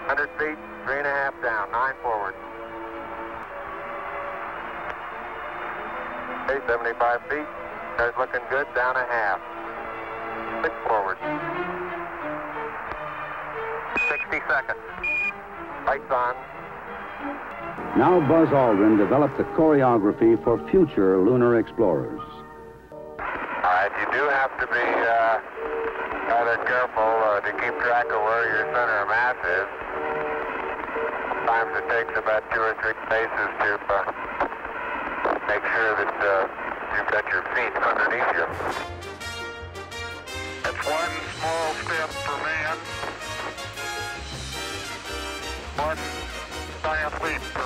100 feet, 3.5 down, 9 forward. Okay, 75 feet. Car's looking good, down a half. 6 forward. 60 seconds. Lights on. Now Buzz Aldrin developed the choreography for future lunar explorers. All right, you do have to be rather careful to keep track of where your center of mass is. Sometimes it takes about 2 or 3 paces to make sure that you've got your feet underneath you. That's one small step for man, one giant leap